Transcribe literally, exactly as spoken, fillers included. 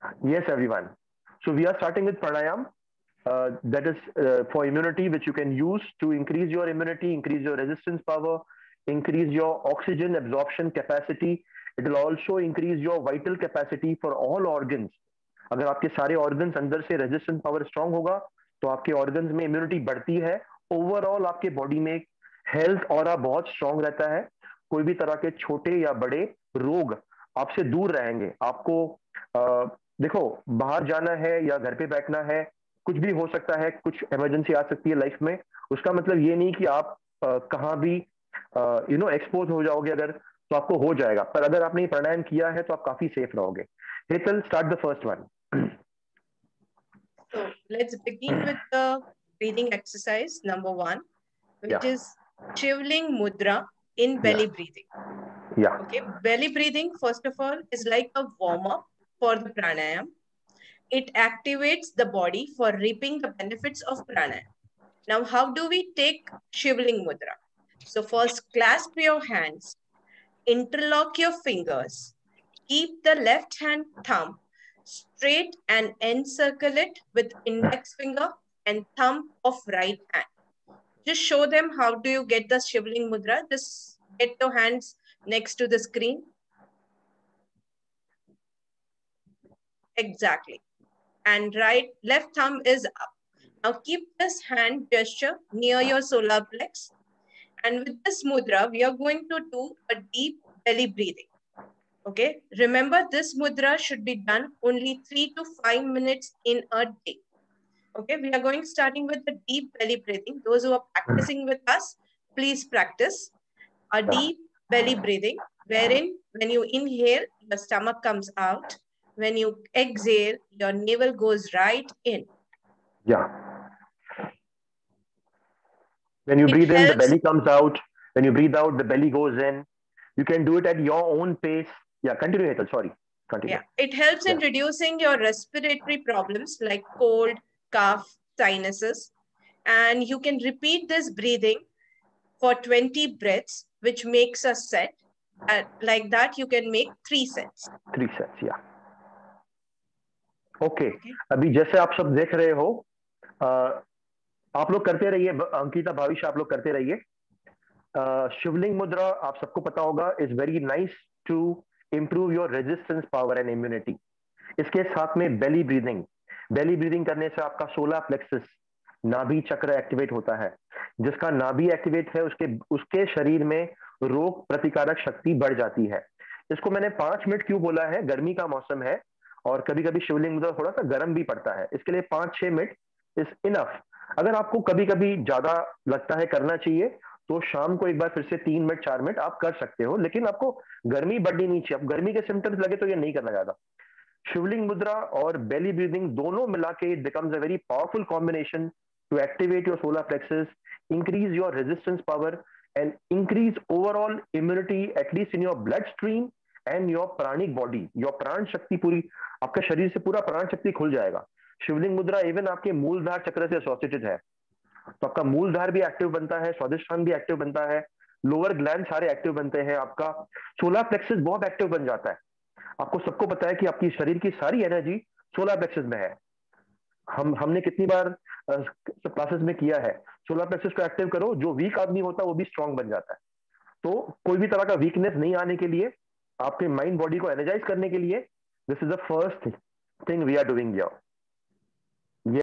Yes, everyone. So we are starting with pranayam. Uh, that is uh, for immunity, which you can use to increase your immunity, increase your resistance power, increase your oxygen absorption capacity. It will also increase your vital capacity for all organs. अगर आपके सारे organs अंदर से resistance power strong होगा तो आपके organs में immunity बढ़ती है. ओवरऑल आपके बॉडी में हेल्थ ऑरा बहुत स्ट्रांग रहता है. कोई भी तरह के छोटे या बड़े रोग आपसे दूर रहेंगे. आपको आ, देखो, बाहर जाना है या घर पे बैठना है, कुछ भी हो सकता है, कुछ इमरजेंसी आ सकती है लाइफ में. उसका मतलब ये नहीं कि आप आ, कहाँ भी यू नो एक्सपोज हो जाओगे. अगर तो आपको हो जाएगा, पर अगर आपने प्राणायाम किया है तो आप काफी सेफ रहोगे. Hetal, start the first one. So let's begin with the breathing exercise number one, which Yeah. is Shivling Mudra in belly Yeah. breathing. Yeah. Okay, belly breathing, first of all, is like a warm up for the pranayam. It activates the body for reaping the benefits of pranayam. Now, how do we take Shivling Mudra? So first, clasp your hands, interlock your fingers, keep the left hand thumb straight and encircle it with index finger and thumb of right hand. Just show them how do you get the Shivling Mudra. Just get your hands next to the screen. Exactly. And right, left thumb is up. Now keep this hand gesture near your solar plex. And with this mudra, we are going to do a deep belly breathing. Okay. Remember, this mudra should be done only three to five minutes in a day. Okay. We are going starting with the deep belly breathing. Those who are practicing with us, please practice a deep belly breathing, wherein when you inhale, your stomach comes out. When you exhale, your navel goes right in. Yeah. When you It breathe in, the helps. belly comes out. When you breathe out, the belly goes in. You can do it at your own pace. Yeah, continue, Hetal. Sorry. Continue. Yeah, it helps in Yeah. reducing your respiratory problems like cold, cough, sinuses. And you can repeat this breathing for twenty breaths, which makes a set. Uh, like that, you can make three sets. Three sets, yeah. Okay okay. okay. अभी जैसे आप सब देख रहे हो, आ, आप लोग करते रहिए. अंकिता, भाविश, आप लोग करते रहिए. शिवलिंग मुद्रा आप सबको पता होगा, is very nice to improve your resistance power and immunity. इसके साथ में बेली ब्रीदिंग. बेली ब्रीदिंग करने से आपका सोलर प्लेक्सस, नाभि चक्र एक्टिवेट होता है. जिसका नाभि एक्टिवेट है, उसके उसके शरीर में रोग प्रतिकारक शक्ति बढ़ जाती है. इसको मैंने पांच मिनट क्यों बोला है, गर्मी का मौसम है और कभी कभी शिवलिंग मुद्रा थोड़ा सा गर्म भी पड़ता है, इसके लिए पांच छह मिनट इज इनफ. अगर आपको कभी कभी ज्यादा लगता है करना चाहिए तो शाम को एक बार फिर से तीन मिनट चार मिनट आप कर सकते हो, लेकिन आपको गर्मी बढ़नी नहीं चाहिए. अब गर्मी के सिम्टम्स लगे तो ये नहीं करना ज्यादा. शिवलिंग मुद्रा और बेली ब्रीदिंग दोनों मिला के it becomes a very powerful combination to activate your solar plexus, increase your resistance power and increase overall immunity at least in your blood stream and your pranic body. Your prana shakti पूरी, आपका शरीर से पूरा प्राण शक्ति खुल जाएगा. शिवलिंग मुद्रा इवन आपके मूलधार चक्र से एसोसिएटेड है, तो आपका मूलधार भी एक्टिव बनता है, स्वादिष्ठान भी एक्टिव बनता है, लोअर ग्लैंड सारे एक्टिव बनते हैं, आपका सोलर प्लेक्सस बहुत एक्टिव बन जाता है. आपको सबको पता है कि आपकी शरीर की सारी एनर्जी सोलर प्लेक्सस में है. हम हमने कितनी बार क्लासेस में किया है, सोलर प्लेक्सस को एक्टिव करो, जो वीक आदमी होता है वो भी स्ट्रांग बन जाता है. तो कोई भी तरह का वीकनेस नहीं आने के लिए, आपके माइंड बॉडी को एनर्जाइज करने के लिए, this is the first thing we are doing here.